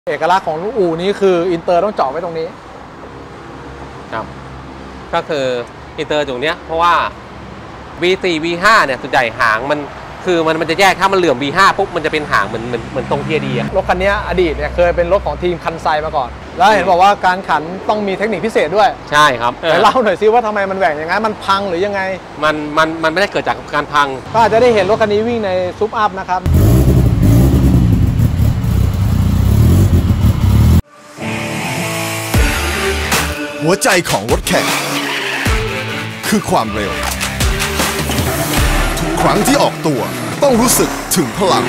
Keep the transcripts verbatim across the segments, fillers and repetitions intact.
เอกลักษณ์ของอู่นี้คืออินเตอร์ต้องเจาะไว้ตรงนี้ครับก็คืออินเตอร์ตรงเนี้ยเพราะว่า วี โฟร์ วี ไฟว์ เนี่ยส่วนใหญ่หางมันคือมันมันจะแยกถ้ามันเหลื่อม วี ไฟว์ ปุ๊บมันจะเป็นหางเหมือนเหมือนเหมือนตรงเทียดีอะรถคันนี้อดีตเนี่ยเคยเป็นรถของทีมคันไซมาก่อนแล้วเห็นบอกว่าการขันต้องมีเทคนิคพิเศษด้วยใช่ครับแต่เล่าหน่อยซิว่าทำไมมันแหว่งอย่างนั้นมันพังหรือยังไงมันมันมันไม่ได้เกิดจากการพังก็อาจจะได้เห็นรถคันนี้วิ่งในซุปอัพนะครับหัวใจของรถแข่งคือความเร็วทุกครั้งที่ออกตัวต้องรู้สึกถึงพลัง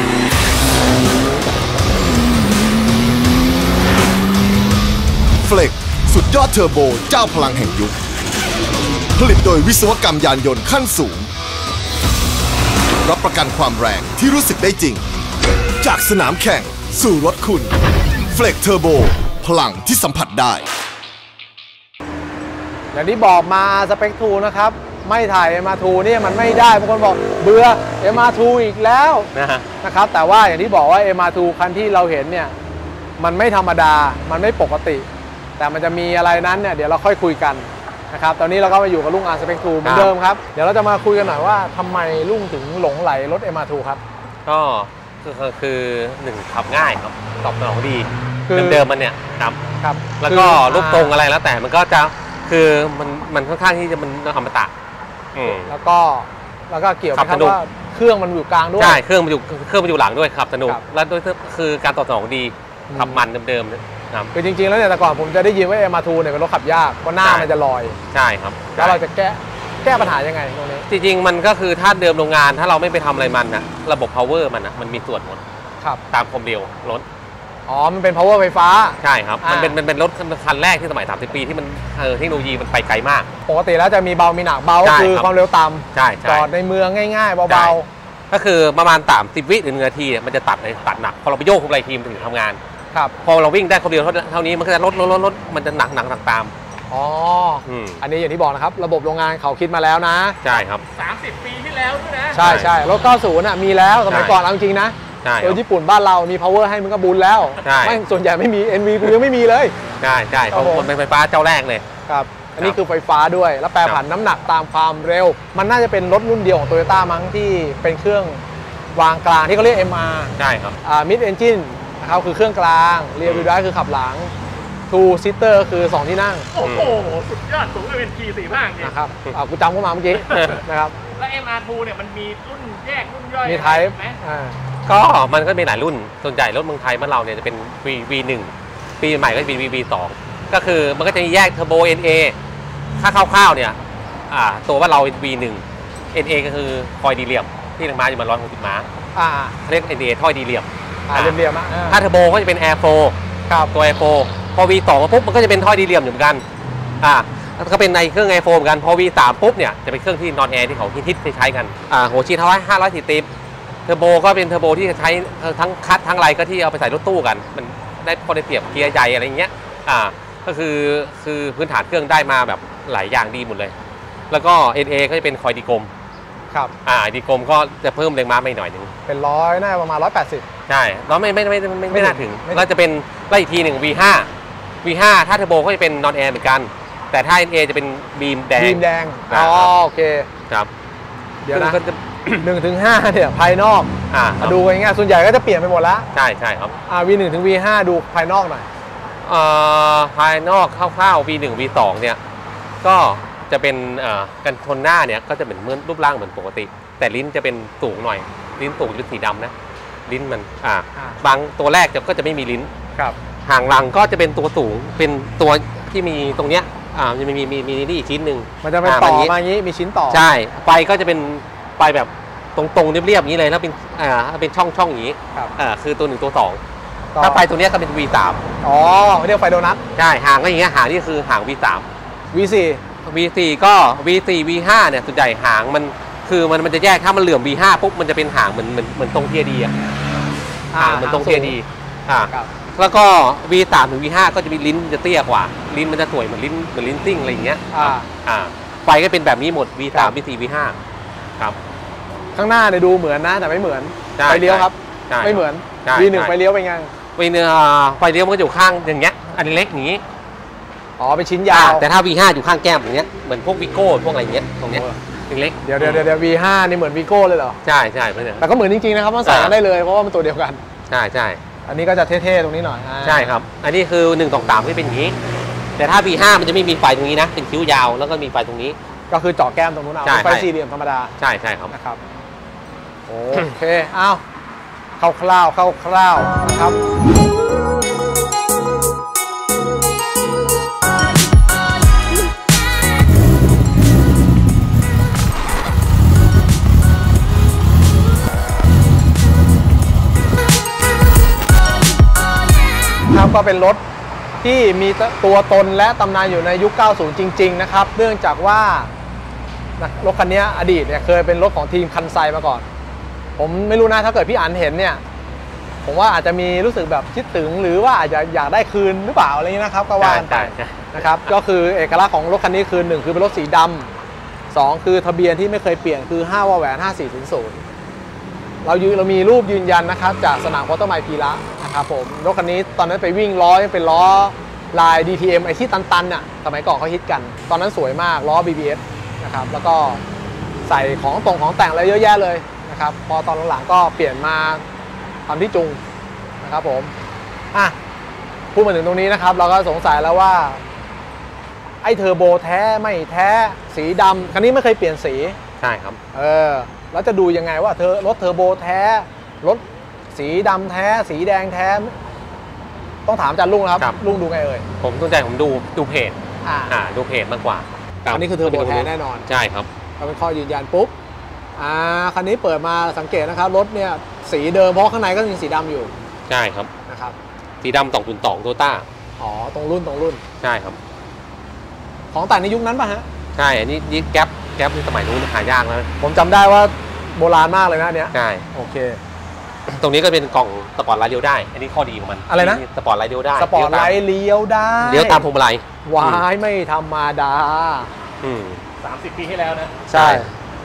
เฟล็กสุดยอดเทอร์โบเจ้าพลังแห่งยุคผลิตโดยวิศวกรรมยานยนต์ขั้นสูงรับประกันความแรงที่รู้สึกได้จริงจากสนามแข่งสู่รถคุณเฟล็กเทอร์โบพลังที่สัมผัสได้อย่างที่บอกมาสเปคทูนะครับไม่ถ่าย เอ็ม อาร์ ทู นี่มันไม่ได้บางคนบอกเบื่อ เอ็ม อาร์ ทู อีกแล้วนะครับแต่ว่าอย่างที่บอกว่า เอ็ม อาร์ ทู คันที่เราเห็นเนี่ยมันไม่ธรรมดามันไม่ปกติแต่มันจะมีอะไรนั้นเนี่ยเดี๋ยวเราค่อยคุยกันนะครับตอนนี้เราก็มาอยู่กับลุงอาร์สเปคทูเหมือนเดิมครับเดี๋ยวเราจะมาคุยกันหน่อยว่าทำไมลุงถึงหลงไหลรถ เอ็ม อาร์ ทู ครับก็คือคือหนึ่งขับง่ายครับตอบสนองดีเดิมๆมันเนี่ยครับครับแล้วก็รูปตรงอะไรแล้วแต่มันก็จะคือมันมันค่อนข้างที่จะมันอมตะแล้วก็แล้วก็เกี่ยวกับว่าเครื่องมันอยู่กลางด้วยใช่เครื่องมันอยู่เครื่องมันอยู่หลังด้วยครับสนุกแล้วด้วยคือการตอบสนองดีขับมันเดิมๆนะครับคือจริงๆแล้วเนี่ยแต่ก่อนผมจะได้ยินว่า เอ็ม อาร์ ทู เนี่ยเป็นรถขับยากเพราะหน้ามันจะลอยใช่ครับแล้วเราจะแก้แก้ปัญหายังไงตรงนี้จริงๆมันก็คือถ้าเดิมโรงงานถ้าเราไม่ไปทำอะไรมันนะระบบ power มันนะมันมีส่วนหมดตามความเร็วรถอ๋อมันเป็น power ไฟฟ้าใช่ครับมันเป็นมันเป็นรถคันแรกที่สมัยสามสิบปีที่มันเออเทคโนโลยีมันไปไกลมากปกติแล้วจะมีเบามีหนักเบาคือความเร็วต่ำใช่จอดในเมืองง่ายๆเบาๆก็คือประมาณสามสิบวิหรือหนึ่งนาทีมันจะตัดเลยตัดหนักพอเราไปโยกคุมไรทีมถึงทำงานครับพอเราวิ่งได้ความเร็วเท่านี้มันก็จะลดลดลดลดมันจะหนักหนักหนักตามอ๋ออันนี้อย่างที่บอกนะครับระบบโรงงานเขาคิดมาแล้วนะใช่ครับสามสิบปีที่แล้วด้วยนะใช่ใช่รถเก้าสิบน่ะมีแล้วสมัยก่อนเอาจริงนะโดยญี่ปุ่นบ้านเรามี power ให้มันก็บุญแล้วไม่ส่วนใหญ่ไม่มี เอ็น วี กูยังไม่มีเลยใช่ใช่เขาคนเป็นไฟฟ้าเจ้าแรกเลยครับอันนี้คือไฟฟ้าด้วยแล้วแปรผันน้ำหนักตามความเร็วมันน่าจะเป็นรถรุ่นเดียวของ Toyota มั้งที่เป็นเครื่องวางกลางที่เขาเรียก เอ็ม อาร์ใช่ครับอ่า mid engine นะครับคือเครื่องกลาง rear wheel drive คือขับหลัง two seater คือสองที่นั่งโอ้โหสุดยอดสูงเป็น P สี่ห้านะครับอ่ากูจำเข้ามาเมื่อกี้นะครับแล้ว เอ็ม อาร์ ทู เนี่ยมันมีรุ่นแยกรุ่นย่อยมี type ไหมก็มันก็มีหลายรุ่นส่วนใหญ่รถเมืองไทยบ้านเราเนี่ยจะเป็น วี วี หนึ่ง ปีใหม่ก็จะเป็น วี วี สอง ก็คือมันก็จะแยกเทอร์โบ เอ็น เอ ถ้าคร่าวๆเนี่ยอ่าตัวว่าเรา วี หนึ่ง เอ็น เอ ก็คือคอยดีเลียมที่แรงม้าอยู่มาหนึ่งร้อยหกสิบม้าอ่าเรียก เอ็น เอ ท่อดีเลียมอ่าเรียมๆถ้าเทอร์โบก็จะเป็น Air Flow ครับตัว Air Flow พอ วี สอง ปุ๊บมันก็จะเป็นท่อดีเลียมเหมือนกันอ่าก็เป็นในเครื่อง Air Flow เหมือนกันพอ วี สาม ปุ๊บเนี่ยจะเป็นเครื่องที่นอนแอร์ที่เขาฮิตๆใช้กันอ่าหัวฉีดเท่าไหร่ห้าร้อยสี่สิบเทอร์โบก็เป็นเทอร์โบที่ใช้ทั้งคัดทั้งไรก็ที่เอาไปใส่รถตู้กันมันได้พอได้เปรียบเกียร์ใหญ่อะไรอย่างเงี้ยอ่าก็คือคือพื้นฐานเครื่องได้มาแบบหลายอย่างดีหมดเลยแล้วก็ เอ็น เอ ก็จะเป็นคอยดีกลมครับอ่าดีกลมก็จะเพิ่มแรงม้าไม่หน่อยนึงเป็นร้อยน่าประมาณร้อยแปดสิบใช่แล้วไม่ไม่ไม่ไม่ไม่น่าถึงก็จะเป็นไล่อีกทีหนึ่ง วี ห้า วี ห้า ถ้าเทอร์โบก็จะเป็นนอนแอร์เหมือนกันแต่ถ้า เอ็น เอ จะเป็นบีมแดงบีมแดงอ๋อโอเคครับเดี๋ยวนะหนึ่งถึงห้าเนี่ยภายนอกอ่าดูง่ายๆส่วนใหญ่ก็จะเปลี่ยนไปหมดแล้วใช่ใช่ครับอ่า วี หนึ่ง ถึง วี ห้า ดูภายนอกหน่อยอ่าภายนอกคร่าวๆ วี หนึ่ง วี สอง เนี่ยก็จะเป็นอ่ากันชนหน้าเนี่ยก็จะเหมือนเหมือนรูปร่างเหมือนปกติแต่ลิ้นจะเป็นสูงหน่อยลิ้นสูงเป็นสีดำนะลิ้นมันอ่าบางตัวแรกจะก็จะไม่มีลิ้นครับห่างหลังก็จะเป็นตัวสูงเป็นตัวที่มีตรงเนี้ยอ่ามันจะมีมีมีนี่อีกชิ้นหนึ่งมันจะเป็นต่อมาอย่างนี้มีชิ้นต่อใช่ไฟก็จะเป็นไฟแบบตรงๆเรียบๆอย่างนี้เลยแล้วเป็นอ่าเป็นช่องๆอย่างนี้อ่าคือตัวหนึ่งตัวสองถ้าไฟตัวนี้ก็เป็น วี สามอ๋อเรียกไฟโดนัทใช่ห่างก็อย่างเงี้ยห่างนี่คือห่าง วี สามวี สี่วี สี่ ก็ วี สี่ วี ห้า เนี่ยส่วนใหญ่หางมันคือมันมันจะแยกถ้ามันเหลื่อม วี ห้า ปุ๊บมันจะเป็นหางเหมือนเหมือนเหมือนตรงเทียดีอะหางเหมือนตรงเทียดีอ่าแล้วก็ วี สาม ถึง วี ห้า ก็จะมีลิ้นจะเตี้ยกว่าลิ้นมันจะสวยเหมือนลิ้นเหมือนลิ้นซิ่งอะไรอย่างเงี้ยอ่าอ่าไฟก็เป็นแบบนี้หมด วี สาม วี สี่ วี ห้า ครับข้างหน้าเนี่ยดูเหมือนนะแต่ไม่เหมือนไฟเลี้ยวครับไม่เหมือน วี หนึ่ง ไฟเลี้ยวเป็นไงวีเป็นไฟเลี้ยวมันก็อยู่ข้างอย่างเงี้ยอันเล็กอย่างนี้อ๋อเป็นชิ้นยาวแต่ถ้า วี ห้า อยู่ข้างแก้มอย่างเงี้ยเหมือนพวกวีโก้พวกอะไรเงี้ยตรงเนี้ยเล็กเดี๋ยวเดี๋ยวเดี๋ยว วี ห้า นี่เหมือนวีโก้เลยเหรอใช่ใช่เพื่อนแต่ก็เหมือนจริงๆนะครับมันใส่กันได้เลยเพราะว่ามันตัวเดียวกันใช่ใช่อันนี้ก็จะเท่ๆตรงนี้หน่อยใช่ครับอันนี้คือหนึ่งสองสามที่เป็นอย่างนี้แต่ถ้า วี ห้า มันจะไม่มีไฟตรงนี้นะเป็นคิ้วยาวแล้วก็มีไฟตรงนี้ก็คือเจาะแก้มตรงนู้นเอาไฟสี่เหลี่ยมธรรมดาใช่ใช่ครับนะครับโอเคอ้าวคร่าวๆคร่าวๆนะครับครับก็เป็นรถที่มีตัวตนและตำนานอยู่ในยุค เก้าสิบ จริงๆนะครับเนื่องจากว่ารถคันนี้อดีตเนี่ยเคยเป็นรถของทีมคันไซมาก่อนผมไม่รู้นะถ้าเกิดพี่อั๋นเห็นเนี่ยผมว่าอาจจะมีรู้สึกแบบคิดถึงหรือว่าอาจจะอยากได้คืนหรือเปล่าอะไรนี้นะครับก็ว่ากันไปนะครับก็คือเอกลักษณ์ของรถคันนี้คือหนึ่งคือเป็นรถสีดำสองคือทะเบียนที่ไม่เคยเปลี่ยนคือห้าวอแหวนห้าสี่ศูนย์ศูนย์เรายืนเรามีรูปยืนยันนะครับจากสนามโคตรไมพีระนะครับผมรถคันนี้ตอนนั้นไปวิ่งล้อเป็นล้อลาย ดี ที เอ็ม ไอที่ตันๆน่ะสมัยก่อนเขาฮิตกันตอนนั้นสวยมากล้อ บี บี เอส นะครับแล้วก็ใส่ของตรงของแต่งอะไรเยอะแยะเลยนะครับพอตอนหลังๆก็เปลี่ยนมาทำที่จุงนะครับผมอ่ะพูดมาถึงตรงนี้นะครับเราก็สงสัยแล้วว่าไอ้เทอร์โบแท้ไม่แท้สีดำคันนี้ไม่เคยเปลี่ยนสีใช่ครับเออแล้วจะดูยังไงว่าเธอรถเทอร์โบแท้รถสีดำแท้สีแดงแท้ต้องถามอาจารย์ลุงนะครับลุงดูไงเอ่ยผมตั้งใจผมดูดูเพจอ่าอ่าดูเพจมากกว่าอันนี้คือเทอร์โบแท้แน่นอนใช่ครับก็เป็นข้อยืนยันปุ๊บอ่าคันนี้เปิดมาสังเกตนะครับรถเนี่ยสีเดิมเพราะข้างในก็ยังสีดำอยู่ใช่ครับนะครับสีดำสองจุดสองโตต้าอ๋อตรงรุ่นตรงรุ่นใช่ครับของแต่งในยุคนั้นป่ะฮะใช่อันนี้ยิ่งแก๊ปแก๊ปในสมัยนู้นหายากแล้วผมจำได้ว่าโบราณมากเลยนะเนี้ยใช่โอเคตรงนี้ก็เป็นกล่องสปอร์ตไลท์เลี้ยวได้อันนี้ข้อดีของมันอะไรนะสปอร์ตไลท์เลี้ยวได้สปอร์ตไลท์เลี้ยวได้เลี้ยวตามพวงมาลัยวายไม่ธรรมดาอืมสามสิบปีที่แล้วนะใช่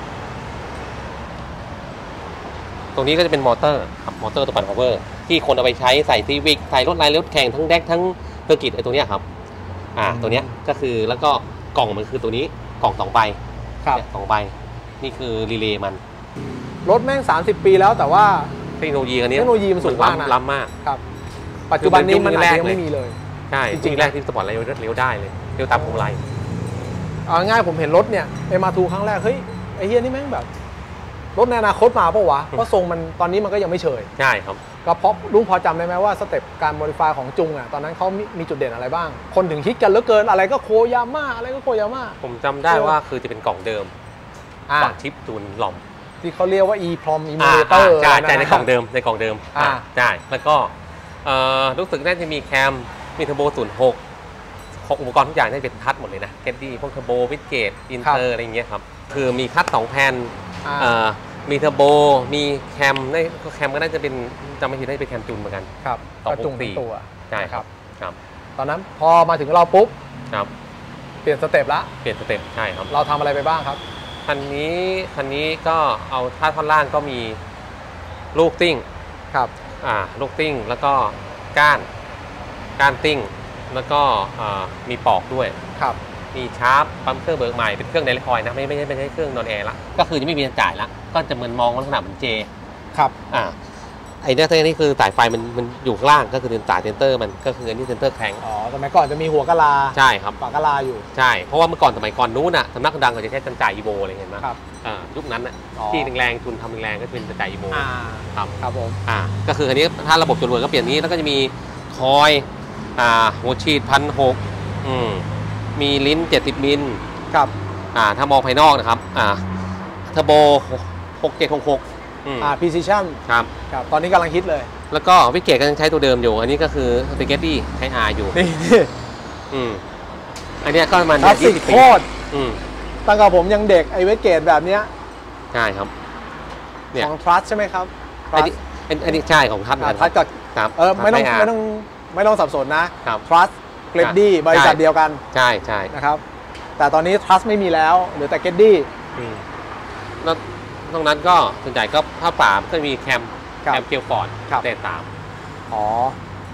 ตรงนี้ก็จะเป็นมอเตอร์ครับมอเตอร์ตัวปั่นพาวเวอร์ที่คนเอาไปใช้ใส่ซีวิกใส่รถไลน์รถแข่งทั้งแดกทั้งเทอร์กิตไอ้ตัวเนี้ยครับอ่าตัวเนี้ยก็คือแล้วก็กล่องมันคือตัวนี้กล่องสองใบครับสองใบนี่คือรีเลย์มันรถแม่งสามสิบปีแล้วแต่ว่าเทคโนโลยีอันนี้เทคโนโลยีมันสูงมากนะล้ำมากครับปัจจุบันนี้มันอาจจะไม่มีเลยใช่จริงๆแรกที่สปอร์ตไลท์เลี้ยวได้เลยเลี้ยวตามพวงมาลัยเอาง่ายผมเห็นรถเนี่ยเอ็ม อาร์ ทู ครั้งแรกเฮ้ยไอ้เฮียนี่แม่งแบบรถในอนาคตมาปะวะเพราะทรงมันตอนนี้มันก็ยังไม่เฉยใช่ครับก็เพราะลุงพอจำได้ไหมว่าสเต็ปการโมดิฟายของจุงอ่ะตอนนั้นเขามีจุดเด่นอะไรบ้างคนถึงคิดกันเหลือเกินอะไรก็โคยาม่าอะไรก็โคยาม่าผมจำได้ว่าคือจะเป็นกล่องเดิมกล่องชิปจูนหล่อมที่เขาเรียกว่า e-prom emulator ใช่ใช่ในกล่องเดิมในกล่องเดิมใช่แล้วก็รู้สึกน่าจะมีแคมมีเทอร์โบศูนย์หกอุปกรณ์ทุกอย่างได้เป็นทัชหมดเลยนะแคดดี้พวกเทอร์โบวิดเกตอินเตอร์อะไรเงี้ยครับคือมีคัทสองแผ่นมีเทอร์โบมีแคมได้แคมก็น่าจะเป็นจำไม่ผิดได้เป็นแคมจูนเหมือนกันครับต่อจุงตัวใช่ครับครับตอนนั้นพอมาถึงเราปุ๊บครับเปลี่ยนสเต็ปละเปลี่ยนสเต็ปใช่ครับเราทำอะไรไปบ้างครับคันนี้คันนี้ก็เอาท่าท่อนล่างก็มีลูกติ้งครับอ่าลูกติ้งแล้วก็ก้านก้านติ้งแล้วก็มีปอกด้วยครับมีชาร์ปปั๊มเครื่องเบิกใหม่เป็นเครื่องไดเรกคอยนะไม่ไม่ใช่ไม่ใช่เครื่องนอนแอร์ละก็คือจะไม่มีการจ่ายละก็จะเหมือนมองลักษณะเหมือนเจครับอ่าไอ้เนี่ยนี่คือสายไฟมันมันอยู่ข้างล่างก็คือเป็นสายเซนเตอร์มันก็คืออันนี้เซนเตอร์แข็งอ๋อสมัยก่อนจะมีหัวกะลาใช่ครับฝากะลาอยู่ใช่เพราะว่าเมื่อก่อนสมัยก่อนนู้นน่ะสำนักดังก็จะใช้จันจ่ายอีโบอะไรเห็นไหมครับอ่ายุคนั้นน่ะที่แรงๆทุนทำแรงๆก็เป็นจันจ่ายอีโบครับครับผมอ่าก็คืออันนี้ถ้าระบบจรวดก็เปลี่ยนนี้แล้วก็จะมีคอยอ่าหัวฉีดพันหกอืมมีลิ้นเจ็ดสิบมิลครับอ่าถ้ามองภายนอกนะครับอ่าเทอร์โบหกเจ็ดหกหกอ่า precision ครับครับตอนนี้กำลังฮิตเลยแล้วก็วิกเกตก็ยังใช้ตัวเดิมอยู่อันนี้ก็คือสเปเกตตี้ใช้ R อยู่นี่อืมอันนี้ก็มันยี่สิบปีโคตรอืมตั้งแต่ผมยังเด็กไอ้เวกเกตแบบเนี้ยใช่ครับเนี่ยของ Trust ใช่ไหมครับอันนี้อันนี้ใช่ของ Trust ทัสกับเออไม่ต้องไม่ต้องไม่ต้องสับสนนะ Trust เกรดดี้บริษัทเดียวกันใช่ใช่นะครับแต่ตอนนี้ Trust ไม่มีแล้วเหลือแต่เกรดดี้แล้วตรงนั้นก็ส่วนใหญ่ก็ผ้าป่าก็มีแคมแคมเกียวฟอร์ดเตะตามอ๋อ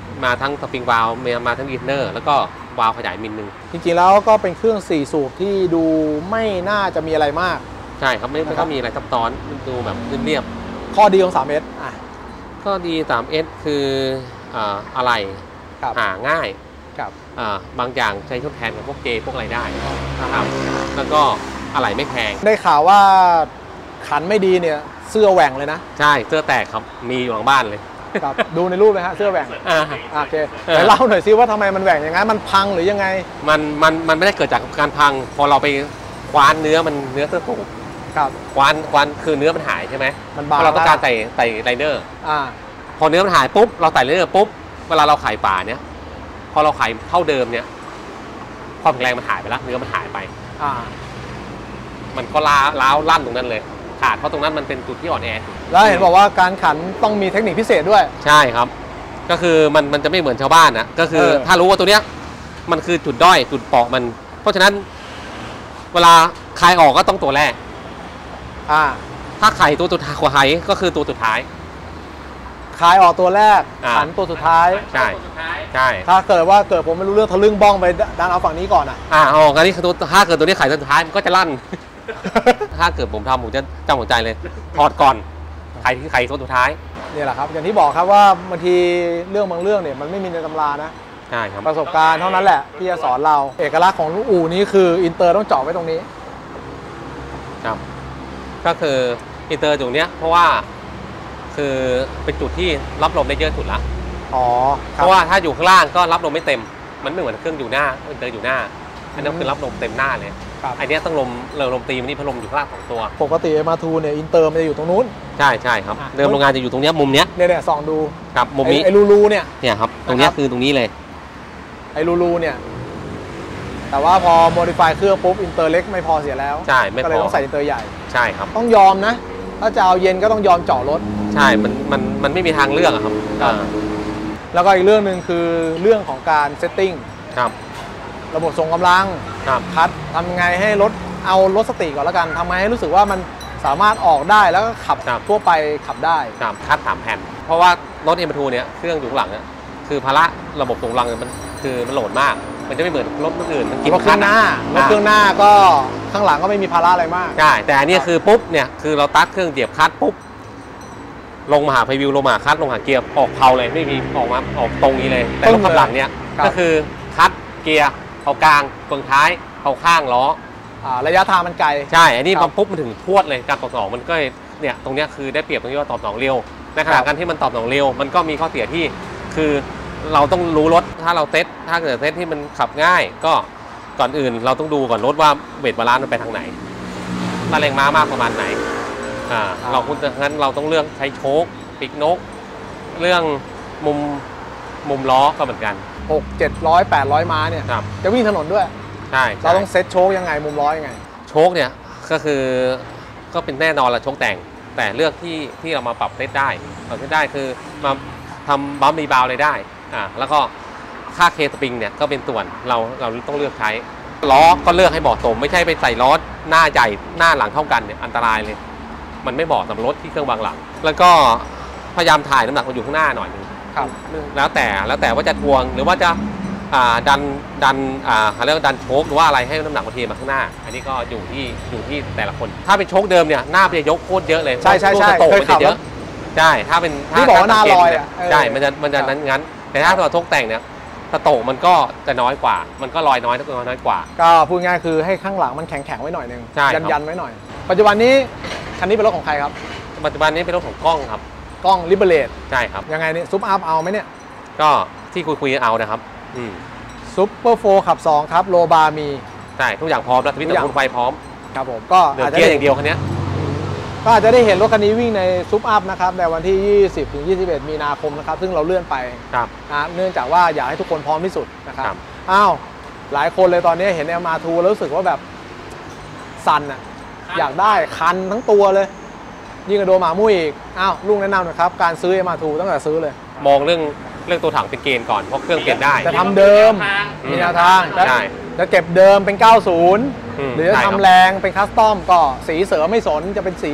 มาทั้งสปริงวาล์วมาทั้งอินเนอร์แล้วก็วาล์วขยายมิลนึงจริงๆแล้วก็เป็นเครื่องสี่สูบที่ดูไม่น่าจะมีอะไรมากใช่ครับไม่ไม่ต้องมีอะไรซับซ้อนดูแบบเรียบข้อดีของ ทรี เอส อ่ะๆก็ดี ทรี เอส คืออ่าอะไรครับหาง่ายครับอ่าบางอย่างใช้ทดแทนกับพวกเจพวกอะไรได้นะครับแล้วก็อะไรไม่แพงได้ข่าวว่าขันไม่ดีเนี่ยเสื้อแหว่งเลยนะใช่เสื้อแตกครับมีอยู่หลังบ้านเลยครับดูในรูปเลยฮะเสื้อแหว่งอ่าอ่ะโอเคไหนเล่าหน่อยซิว่าทำไมมันแหว่งอย่างนั้นมันพังหรือยังไงมันมันมันไม่ได้เกิดจากการพัง พอเราไปคว้านเนื้อมันเนื้อเสื้อสูบครับคว้านคว้านคือเนื้อมันหายใช่ไหมมันพบางอเราต้องการมใส่ใส่ไรเดอร์อ่าพอเนื้อมันหายปุ๊บเราใส่ไรเดอร์ปุ๊บเวลาเราขายป่าเนี้ยพอเราขายเท่าเดิมเนี้ยความแข็งแรงมันหายไปแล้วเนื้อมันหายไปอ่ามันก็ล้าล้าวลั่นตรงนั้นเลยขาดเพราะตรงนั้นมันเป็นจุดที่อ่อนแอแล้วเห็นบอกว่าการขันต้องมีเทคนิคพิเศษด้วยใช่ครับ ก็คือมันมันจะไม่เหมือนชาวบ้านนะก็คือเออถ้ารู้ว่าตัวเนี้ยมันคือจุดด้อยจุดเปราะมัน เพราะฉะนั้น เวลาคลายออกก็ต้องตัวแรกอ่าถ้าไข่ตัวสุดท้ายไข่ก็คือตัวสุดท้ายคลายออกตัวแรกอ่าขันตัวสุดท้ายใช่สุดท้ายใช่ถ้าเกิดว่าเกิดผมไม่รู้เรื่องทะลึ่งบ้องไปดันเอาฝั่งนี้ก่อนอ่ะอ่าออกอันนี้คือตัวถ้าเกิดตัวนี้ไข่ตัวสุดท้ายมันก็จะลั่น ถ้าเกิดผมทำผมจะจำหัวใจเลยถอดก่อนไข่ที่ไข่ตัวสุดท้ายนี่แหละครับ อย่างที่บอกครับว่าบางทีเรื่องบางเรื่องเนี่ยมันไม่มีในตำรานะใช่ครับประสบการณ์เท่านั้นแหละที่จะสอนเรา เอกลักษณ์ของลูกอู่นี้คืออินเตอร์ต้องเจาะไว้ตรงนี้ครับ ก็คืออินเตอร์ตรงเนี้ยเพราะว่าคือเป็นจุดที่รับลมได้เยอะสุดละอ๋อเพราะว่าถ้าอยู่ข้างล่างก็รับลมไม่เต็ม มันไม่เหมือนเครื่องอยู่หน้าอินเตอร์อยู่หน้า อันนั้นคือรับลมเต็มหน้าเลยครับอันนี้ต้องลมเราลมตีมันนี่พัดลมอยู่ข้างล่างสองตัวปกติเอ็ม อาร์ ทูเนี่ยอินเตอร์มันจะอยู่ตรงนู้นใช่ใช่ครับอ่ะเดิมโรงงานจะอยู่ตรงเนี้ยมุมเนี้ยเนี่ยเนี่ยส่องดูครับมุมนี้ไอ้ไอ้รูรูเนี่ยเนี่ยครับตรงเนี้ยนะครับคือตรงนี้เลยไอ้รูรูเนี่ยแต่ว่าพอโมดิฟายเครื่องปุ๊บอินเตอร์เล็กไม่พอเสียแล้วใช่ไม่ก็พเลยอต้องใส่อินเตอร์ใหญ่ใช่ครับต้องยอมนะ ถ้าจะเอาเย็นก็ต้องยอมเจาะรถใช่มันมันมันไม่มีทางเลือกอะครับครับอ่าแล้วก็อีกเรื่องหนึ่งคือเรื่องของการเซตติ้งครับระบบส่งกำลังครับคัดทำไงให้รถเอารถสติก่อนแล้วกันทำไงให้รู้สึกว่ามันสามารถออกได้แล้วก็ขับครับทั่วไปขับได้ครับคัดสามแผ่น เพราะว่ารถเอ็มทูเนี่ยเครื่องอยู่ข้างหลังเนี่ยคือภาระระบบส่งกำลังเนี่ยมันคือมันโหลดมาก มันจะไม่เหมือนรถอื่นมันกินรถเครื่องหน้า รถเครื่องหน้าก็ข้างหลังก็ไม่มีภาระอะไรมากใช่แต่อันนี้คือปุ๊บเนี่ยคือเราตัดเครื่องเหยียบคลัตช์ปุ๊บลงมาหาไฟวิวลงมาหาคลัตช์ลงหาเกียร์ออกเพลาเลยไม่มีออกมาออกตรงนี้เลย แต่รถข้างหลังเนี่ยครับก็คือคลัตช์เกียร์เอากลางเฟืองท้ายเอาข้างล้ออ่าระยะทางมันไกลใช่ อันนี้ครัมับนปุ๊บมันถึงพรวดเลยการตอบสนองมันก็เนี่ยตรงเนี้ยคือได้เปรียบตรงที่ว่าตอบสนองเร็วในขณะครับการที่มันตอบสนองเร็ว มันก็มีข้อเสียที่คือเราต้องรู้รถถ้าเราเซตถ้าเกิดเซตที่มันขับง่าย ก็ก่อนอื่นเราต้องดูก่อนรถว่าเวทบาลานซ์มันไปทางไหนตาแรงม้ามากประมาณไหนอ่าเราคุณงั้นเราต้องเลือกใช้โชคปิกนก เรื่องมุมมุมล้อก็เหมือนกันหก เจ็ดร้อย แปดร้อยม้าเนี่ยครับจะวิ่งถนนด้วยใช่เราต้องเซ็ตโชคยังไงมุมล้อยังไงโชคเนี่ยก็คือก็เป็นแน่นอนละโชคแต่ง แต่เลือกที่ที่เรามาปรับเซตได้ปรับเซตได้คือมาทำบัมป์รีบาวเลยได้อ่าแล้วก็ค่าเคสปริงเนี่ยก็เป็นส่วนเราเราต้องเลือกใช้ล้อก็เลือกให้เหมาะสม ไม่ใช่ไปใส่ล้อหน้าใหญ่หน้าหลังเท่ากันเนี่ยอันตรายเลย มันไม่เหมาะสำหรับรถที่เครื่องบางหลัง แล้วก็พยายามถ่ายน้ำหนักมาอยู่ข้างหน้าหน่อยนึงครับแล้วแต่แล้วแต่ว่าจะทวงหรือว่าจะอ่าดันดันอ่าเขาเรียกว่าดันโชคหรือว่าอะไรให้น้ำหนักมันเทมาข้างหน้า อันนี้ก็อยู่ที่อยู่ที่แต่ละคน ถ้าเป็นโชคเดิมเนี่ยหน้ามันจะยกโคตรเยอะเลยใช่ใช่ใช่ลูกสโตรกเคยมันขัจะบเยอะใช่ถ้าเป็นถ้ที่บอกว่าหน้าสังเกตลอยเนี่อ่ะเออใช่มันจะมันจะนั้นงั้น แต่ถ้าตัวโชคแต่งเนี่ยสโตรกมันก็จะน้อยกว่า มันก็ลอยน้อยน้อยน้อยกว่าก็พูดง่ายคือให้ข้างหลังมันแข็งแข็งๆไว้หน่อยนึงใช่ครัยับนยันๆไว้หน่อย ปัจจุบันนี้คันนี้เป็นรถของใครครับปัจจุบันนี้เป็นรถของกล้องครับกล้องลิเบเลตใช่ครับยังไงเนี่ยซุปอัพเอาไหมเนี่ยก็ที่คุยคุยๆเอานะครับอืมซุปเปอร์โฟร์ขับสองครับโลบาร์มีใช่ทุกอย่างพร้อมแล้วทวิตทุกอย่างคุณไฟพร้อมครับผมก็เหลืออาจจะเกียร์ได้อย่างเดียวคันเนี้ยก็อาจจะได้เห็นรถคันนี้วิ่งในซุปอัพนะครับในวันที่ ยี่สิบถึงยี่สิบเอ็ด มีนาคมนะครับซึ่งเราเลื่อนไปครับนะเนื่องจากว่าอยากให้ทุกคนพร้อมที่สุดนะครับครับอ้าวหลายคนเลยตอนนี้เห็น เอ็ม อาร์ ทู แล้วรู้สึกว่าแบบสั่นอะอยากได้คันทั้งตัวเลย ยิ่งกับโดนหมามุ้ยอีกอ้าวลุงแนะนำหน่อยครับการซื้อ เอ็ม อาร์ ทู ตั้งแต่ซื้อเลยมองเรื่องเรื่องตัวถังเป็นเกณฑ์ก่อนเพราะเครื่องเปลี่ยนได้จะทำเดิมอืมมีแนวทางจะใช่จะเก็บเดิมเป็น เก้าสิบอืมหรือจะใช่ครับทำแรงเป็นคัสตอมก็สีเสริมไม่สนจะเป็นสี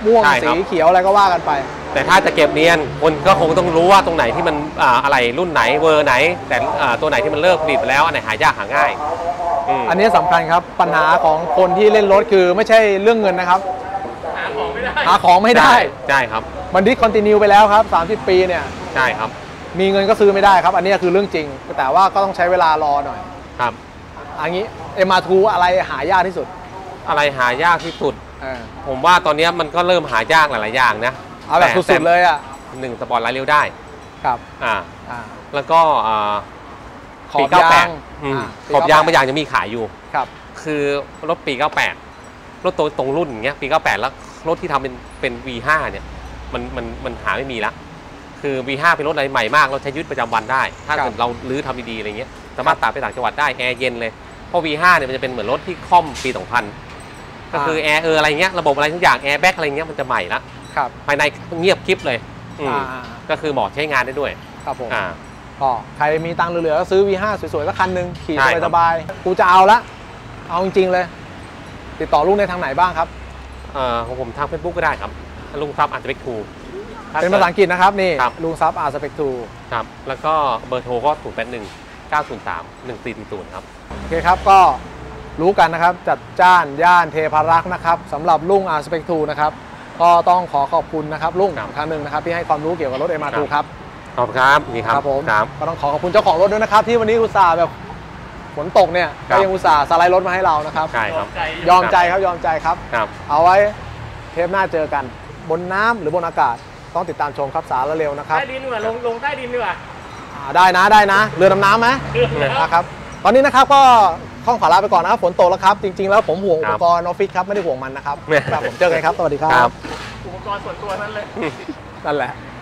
ม่วงใช่คสีรับเขียวอะไรก็ว่ากันไปแต่ถ้าจะเก็บเนียนคนก็คงต้องรู้ว่าตรงไหนที่มันอ่าอะไรรุ่นไหนเวอร์ไหน แต่อ่าตัวไหนที่มันเลิกผลิตไปแล้วอันไหนหายากหาง่ายมอันนี้สำคัญครับปัญหาของคนที่เล่นรถคือไม่ใช่เรื่องเงินนะครับหาของไม่ได้หาของไม่ได้ใช่ครับมันดิสคอนติเนียไปแล้วครับสามสิบปีเนี่ยใช่ครับมีเงินก็ซื้อไม่ได้ครับ อันนี้คือเรื่องจริง แต่ว่าก็ต้องใช้เวลารอหน่อยครับอันนี้ เอ็ม อาร์ ทู อะไรหายากที่สุดอะไรหายากที่สุดเออผมว่าตอนนี้มันก็เริ่มหายากหลายๆอย่างนะเอาแบบสุดๆเลยอ่ะหนึ่งสปอร์ตไลท์เร็วได้ครับอ่าอ่าแล้วก็อ่าขอบปีเก้ายาแปงดอืมอ่าขอบยางบางอย่างยังมีขายอยู่ครับคือรถปีเก้าแปดรถตัวตรงรุ่นอย่างเงี้ยปีเก้าแปดแล้วรถที่ทำเป็นเป็น วี ห้า เนี่ยมันมันมันหาไม่มีละคือ วี ห้า เป็นรถอะไรใหม่มากเราใช้ชีวิตประจำวันได้ ถ้าครับเกิดเราลื้อทำดีๆอะไรเงี้ยสามารถตากไปต่างจังหวัดได้แอร์เย็นเลยเพราะ วี ห้า เนี่ยมันจะเป็นเหมือนรถที่ค่อมปี สองพัน ก็คือแอร์เอออะไรเงี้ยระบบอะไรทุกอย่างแอร์แบ็กอะไรเงี้ยมันจะใหม่ละครับภายในเงียบคลิปเลยอืมอ่าก็คือเหมาะใช้งานได้ด้วยครับผมอ่าก็ใครมีตังค์เหลือๆก็ซื้อ วี ห้า สวยๆสักคันหนึ่งขี่ใช่ครับสบายๆกูจะเอาละเอาจริงๆเลย ติดต่อลุงในทางไหนบ้างครับเอ่อของผมทาง Facebook ก็ได้ครับลุงซับอาร์ตเบกทูเป็นภาษาอังกฤษนะครับนี่ครับลุงซับอาร์สเปกทูครับแล้วก็เบอร์โทรก็ศูนย์ แปด หนึ่ง เก้า ศูนย์ สาม หนึ่ง สี่ สี่ ศูนย์ครับโอเคครับก็รู้กันนะครับจัดจ้านย่านเทพารักษ์นะครับสำหรับลุงอาร์สเปกทูนะครับก็ต้องขอขอบคุณนะครับลุงครับอีกครั้งหนึ่งนะครับที่ให้ความรู้เกี่ยวกับรถ เอ็ม อาร์ ทู ครับขอบคุณครับนี่ครับผมครับก็ต้องขอขอบคุณเจ้าของรถด้วยนะครับที่วันนี้อุตส่าห์แบบฝนตกเนี่ยครัก็บยังอุตส่าห์สไลด์รถมาให้เรานะครับใช่ครับใจยอมใจครับยอมใจครับครับเอาไว้เทปหน้าเจอกันบนน้ำหรือบนอากาศต้องติดตามชมครับสารละเร็วนะครับใต้ดินดีกว่าลงลงใต้ดินดีกว่าอ่าได้นะได้นะ เรือดำน้ำไหมนะครับตอนนี้นะครับก็ข้องขอลาไปก่อนนะครับฝนตกแล้วครับจริงๆแล้วผมห่วงอุปกรณ์ออฟฟิศครับไม่ได้ห่วงมันนะครับครับผมเจอกันครับสวัสดีครัครับ บอุปกรณ์ส่วนตัวนั้นเลยนั่นแหละ